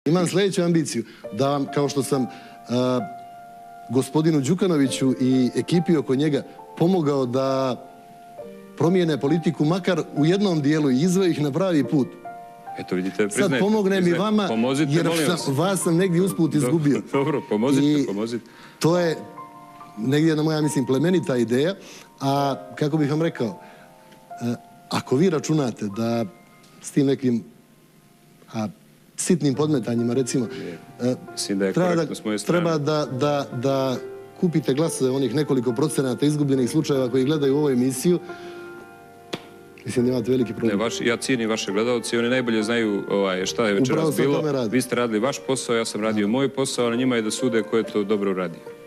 Imam sljedeću ambiciju, da vam, kao što sam gospodinu Đukanoviću i ekipi oko njega pomogao da promijene politiku, makar u jednom dijelu i izveo ih na pravi put. Eto, vidite, priznajte. Sad pomognem i vama, jer vas sam negdje usput izgubio. Dobro, pomozite. To je negdje jedna moja, mislim, plemenita ideja, a kako bih vam rekao, ako vi računate da s tim nekim sitnim podmetanjima, recimo, treba da kupite glasove onih nekoliko procenata izgubljenih slučajeva koji gledaju ovu emisiju, mislim da imate veliki problem. Ja cijenim vaše gledalci, oni najbolje znaju šta je večeras bilo. Vi ste radili vaš posao, ja sam radio moj posao, a na njima je da sude ko je to dobro uradio.